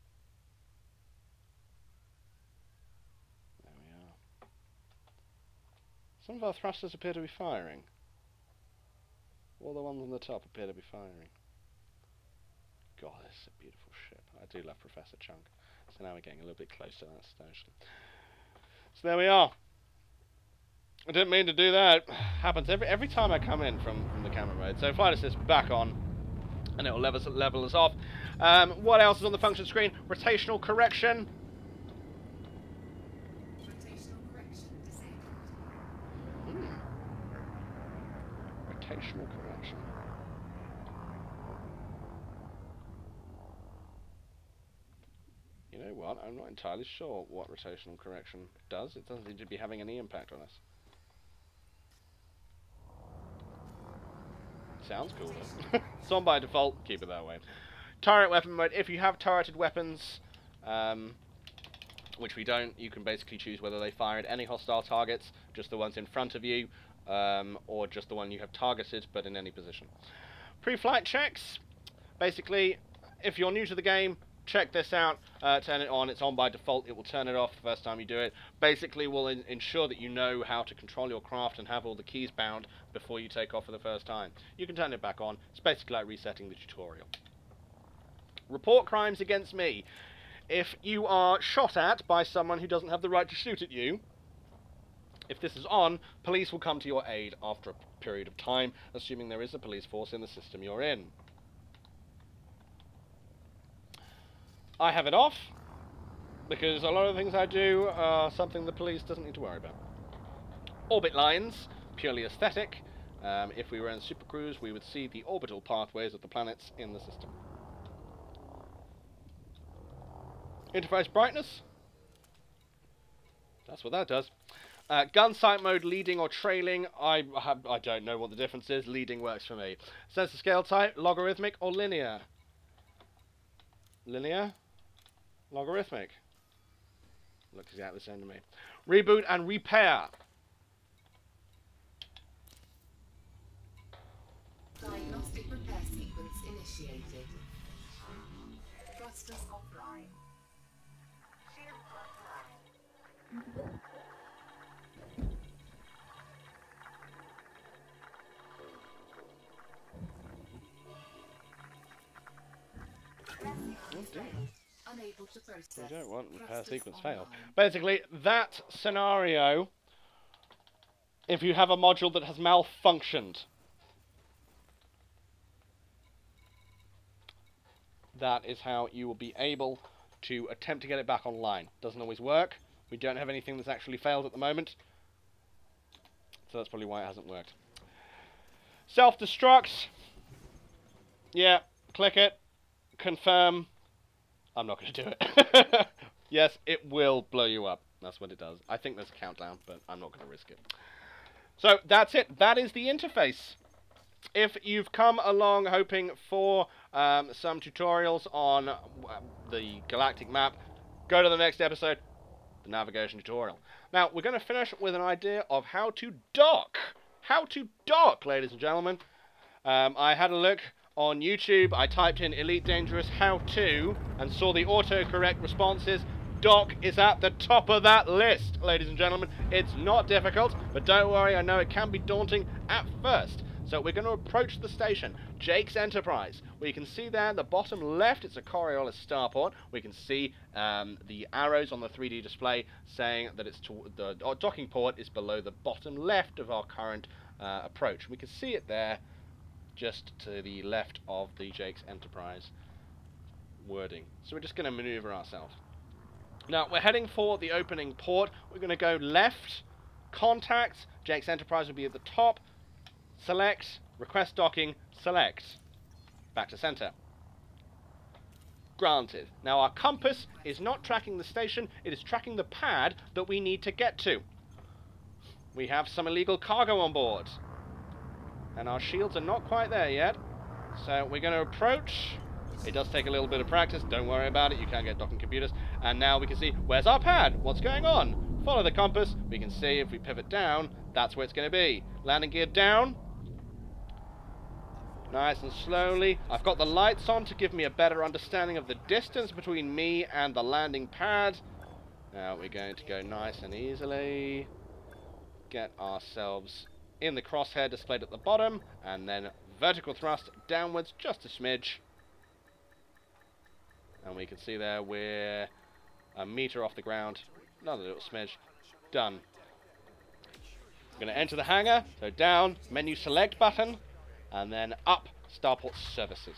Speaker 1: There we are. Some of our thrusters appear to be firing. All the ones on the top appear to be firing. God, this is a beautiful ship. I do love Professor Chunk. So now we're getting a little bit close to that station. So there we are. I didn't mean to do that. It happens every every time I come in from, from the camera mode. So flight assist back on, and it will level us, level us off. Um, what else is on the function screen? Rotational correction.
Speaker 3: Rotational correction disabled.
Speaker 1: Hmm. Rotational correction. You know what? I'm not entirely sure what rotational correction does. It doesn't seem to be having any impact on us. Sounds cool though. It's on by default. Keep it that way. Turret weapon mode. If you have turreted weapons, um, which we don't, you can basically choose whether they fire at any hostile targets, just the ones in front of you, um, or just the one you have targeted, but in any position. Pre-flight checks. Basically, if you're new to the game, check this out, uh, turn it on. It's on by default. It will turn it off the first time you do it. Basically, will in ensure that you know how to control your craft and have all the keys bound before you take off for the first time. You can turn it back on. It's basically like resetting the tutorial. Report crimes against me. If you are shot at by someone who doesn't have the right to shoot at you, if this is on, police will come to your aid after a period of time, assuming there is a police force in the system you're in. I have it off, because a lot of the things I do are something the police doesn't need to worry about. Orbit lines, purely aesthetic. Um, if we were in supercruise, we would see the orbital pathways of the planets in the system. Interface brightness. That's what that does. Uh, gun sight mode, leading or trailing. I have, I don't know what the difference is. Leading works for me. Sensor scale type, logarithmic or linear? Linear? Logarithmic. Looks exactly the same to me. Reboot and repair.
Speaker 3: Diagnostic repair sequence initiated. Thrusters offline.
Speaker 1: Oh, dear.
Speaker 3: Unable to process.
Speaker 1: We don't want repair
Speaker 3: Thrusters
Speaker 1: sequence
Speaker 3: online.
Speaker 1: failed. Basically, that scenario, if you have a module that has malfunctioned, that is how you will be able to attempt to get it back online. Doesn't always work. We don't have anything that's actually failed at the moment, so that's probably why it hasn't worked. Self-destruct. Yeah, click it. Confirm. I'm not going to do it. Yes, it will blow you up. That's what it does. I think there's a countdown, but I'm not going to risk it. So that's it. That is the interface. If you've come along hoping for um, some tutorials on uh, the galactic map, go to the next episode, the navigation tutorial. Now, we're going to finish with an idea of how to dock. How to dock, ladies and gentlemen. Um, I had a look on YouTube. I typed in Elite Dangerous How To and saw the autocorrect responses. Dock is at the top of that list, ladies and gentlemen. It's not difficult, but don't worry, I know it can be daunting at first. So we're going to approach the station, Jake's Enterprise. We can see there at the bottom left, it's a Coriolis starport. We can see um, the arrows on the three D display saying that it's to the docking port is below the bottom left of our current uh, approach. We can see it there, just to the left of the Jake's Enterprise wording. So we're just going to maneuver ourselves. Now, we're heading for the opening port. We're going to go left, contact, Jake's Enterprise will be at the top. Select, request docking, select. Back to center. Granted. Now our compass is not tracking the station, it is tracking the pad that we need to get to. We have some illegal cargo on board. And our shields are not quite there yet. So we're going to approach. It does take a little bit of practice, don't worry about it, you can get docking computers. And now we can see, where's our pad? What's going on? Follow the compass, we can see if we pivot down, that's where it's going to be. Landing gear down. Nice and slowly. I've got the lights on to give me a better understanding of the distance between me and the landing pad. Now we're going to go nice and easily. Get ourselves in the crosshair displayed at the bottom. And then vertical thrust downwards just a smidge. And we can see there we're a meter off the ground. Another little smidge. Done. We're going to enter the hangar. So down, menu select button, and then up, starport services.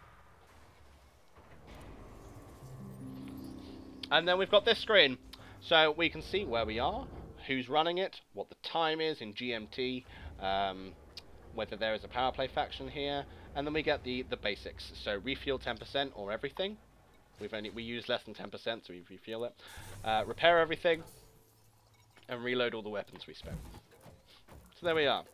Speaker 1: And then we've got this screen. So we can see where we are, who's running it, what the time is in G M T, um, whether there is a power play faction here, and then we get the, the basics. So refuel ten percent or everything. We've only we use less than ten percent, so we refuel it. Uh, repair everything, and reload all the weapons we spent. So there we are.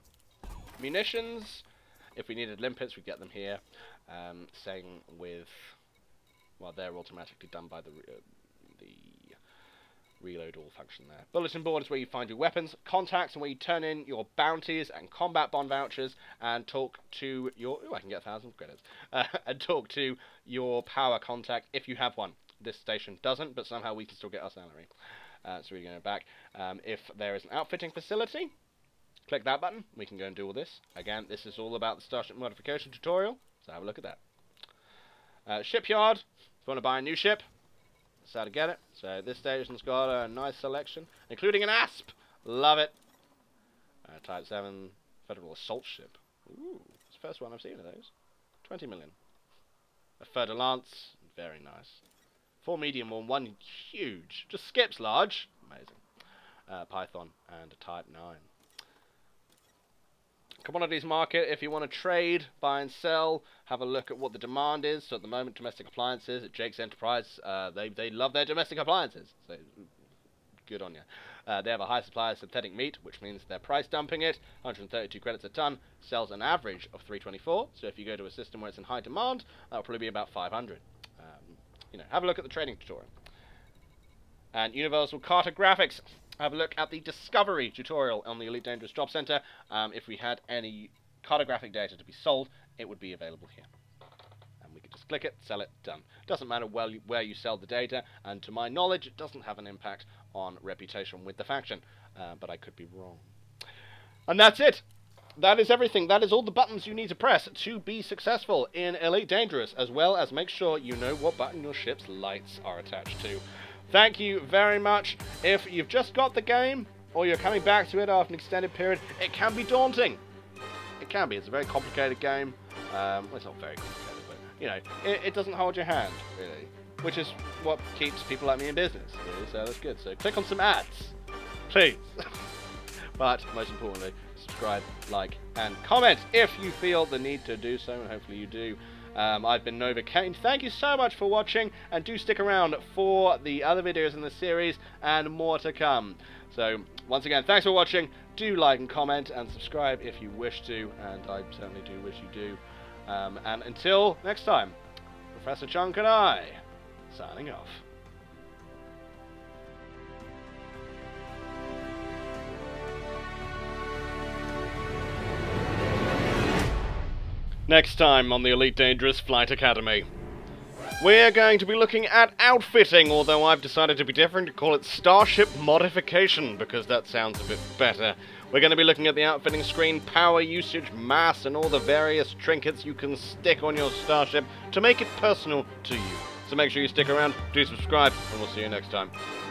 Speaker 1: Munitions, if we needed limpets, we'd get them here. Um, same with, well, they're automatically done by the uh, the reload all function there. Bulletin board is where you find your weapons. Contacts and where you turn in your bounties and combat bond vouchers and talk to your... Oh, I can get a thousand credits. Uh, and talk to your power contact if you have one. This station doesn't, but somehow we can still get our salary. Uh, so we're going to go back. Um, if there is an outfitting facility, click that button. We can go and do all this. Again, this is all about the Starship modification tutorial, so have a look at that. Uh, shipyard. If you want to buy a new ship, that's how to get it. So this station's got a nice selection, including an A S P. Love it. Uh, Type seven Federal Assault Ship. Ooh, it's the first one I've seen of those. twenty million. A Fer de Lance. Very nice. Four medium one, one huge. Just skips large. Amazing. Uh, Python and a Type nine. Commodities market, if you want to trade, buy and sell, have a look at what the demand is. So at the moment, domestic appliances at Jake's Enterprise, uh, they, they love their domestic appliances. So good on you. Uh, they have a high supply of synthetic meat, which means they're price dumping it. one hundred thirty-two credits a ton, sells an average of three twenty-four. So if you go to a system where it's in high demand, that'll probably be about five hundred. Um, you know, have a look at the trading tutorial. And Universal Cartographics. Have a look at the Discovery tutorial on the Elite Dangerous Job Center. Um, if we had any cartographic data to be sold, it would be available here. And we could just click it, sell it, done. Doesn't matter where you, where you sell the data, and to my knowledge, it doesn't have an impact on reputation with the faction. Uh, but I could be wrong. And that's it. That is everything. That is all the buttons you need to press to be successful in Elite Dangerous, as well as make sure you know what button your ship's lights are attached to. Thank you very much. If you've just got the game, or you're coming back to it after an extended period, it can be daunting. It can be. It's a very complicated game. Um, well, it's not very complicated, but, you know, it, it doesn't hold your hand, really. Which is what keeps people like me in business, really, so that's good. So click on some ads, please. But, most importantly, subscribe, like, and comment if you feel the need to do so, and hopefully you do. Um, I've been Nova Kane. Thank you so much for watching, and do stick around for the other videos in the series and more to come. So, once again, thanks for watching. Do like and comment and subscribe if you wish to, and I certainly do wish you do. Um, and until next time, Professor Chunk and I, signing off. Next time on the Elite Dangerous Flight Academy, we're going to be looking at outfitting, although I've decided to be different, to call it Starship Modification, because that sounds a bit better. We're going to be looking at the outfitting screen, power usage, mass, and all the various trinkets you can stick on your Starship to make it personal to you. So make sure you stick around, do subscribe, and we'll see you next time.